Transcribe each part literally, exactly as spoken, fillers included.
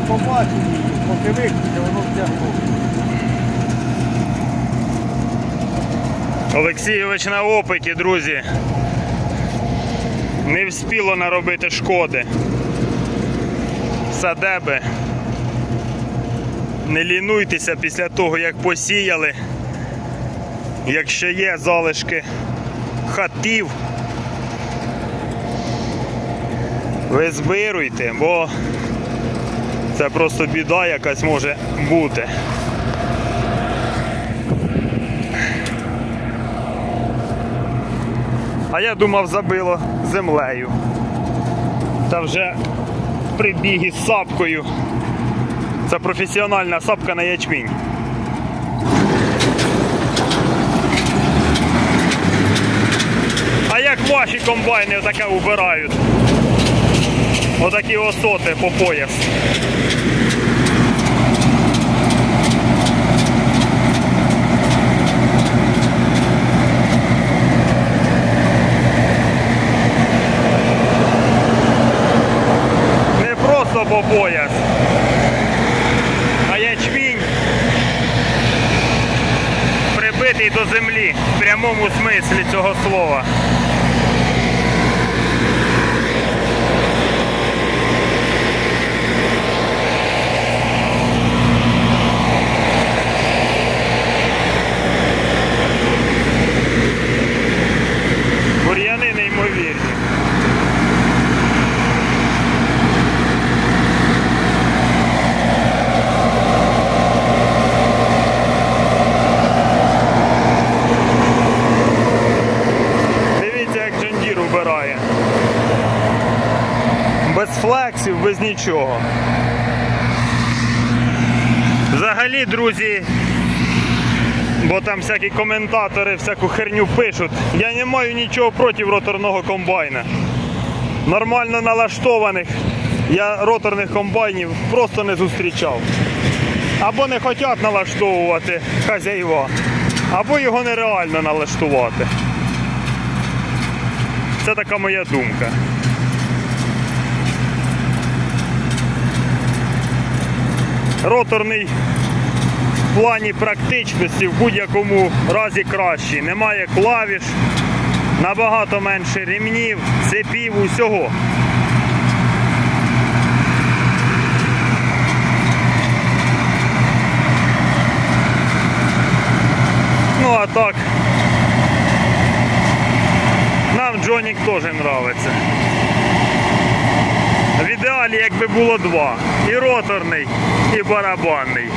побачив її, поки виключив, воно втягло. Олексійович на опиті, друзі. Не вспіло наробити шкоди. Садеби. Не лінуйтеся після того, як посіяли. Якщо є залишки хатів, ви збируйте, бо це просто біда якась може бути. А я думав, забило землею. Та вже прибіг із сапкою. Це професіональна сапка на ячмінь. А як ваші комбайни отаке убирають? Отакі осоти по пояс. Не просто по пояс, а ячмінь прибитий до землі в прямому смислі цього слова. Бур'яни неймовірні. Дивіться, як Джон Дір убирає. Без флексів, без нічого. Взагалі, друзі, бо там всякі коментатори всяку херню пишуть, я не маю нічого проти роторного комбайна. Нормально налаштованих я роторних комбайнів просто не зустрічав. Або не хочуть налаштовувати хазяїва, або його нереально налаштувати. Це така моя думка. Роторний в плані практичності в будь-якому разі кращий. Немає клавіш, набагато менше ремнів, цепів, усього. Ну а так, нам Джонік теж подобається. В ідеалі, якби було два. І роторний, і барабанний.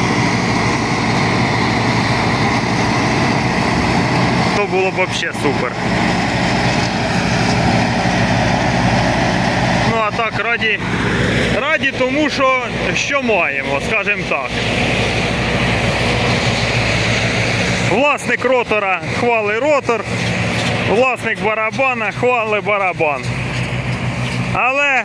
То було б взагалі супер. Ну а так, раді, раді тому, що, що маємо, скажімо так. Власник ротора хвали ротор, власник барабана хвали барабан. Але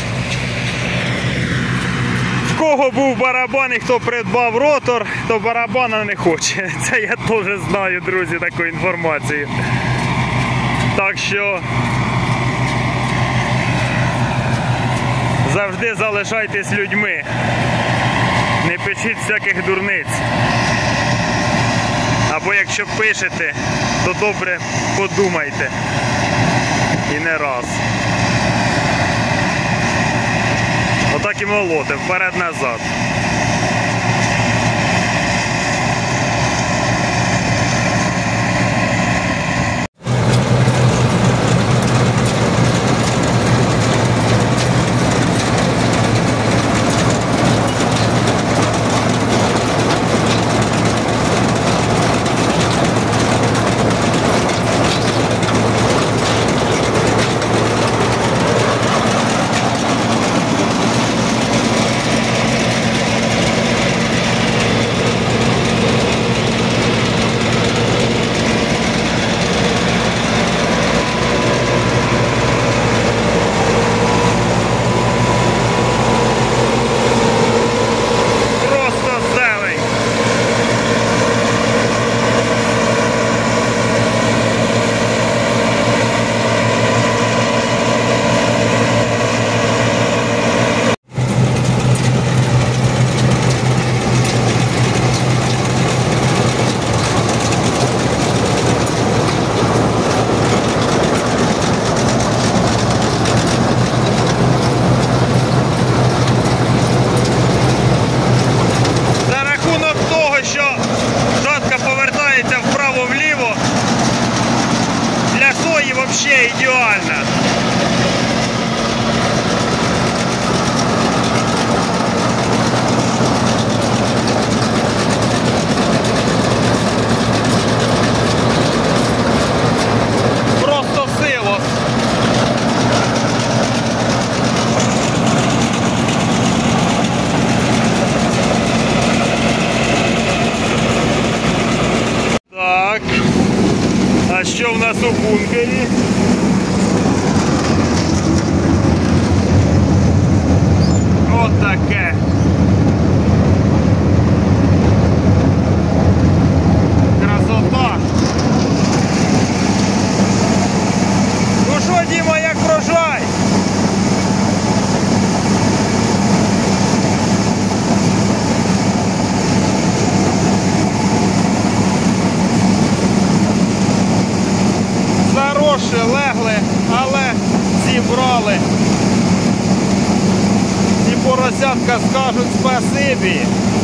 в кого був барабан і хто придбав ротор, то барабана не хоче. Це я теж знаю, друзі, таку інформацію. Так що завжди залишайтесь людьми. Не пишіть всяких дурниць. Або якщо пишете, то добре подумайте. І не раз. Отак і молоти, вперед-назад. нас у бункері. От таке. Красота. Ну що, Діма, як врожай? Заросші, легли, але зібрали. І поросятка скажуть спасибі.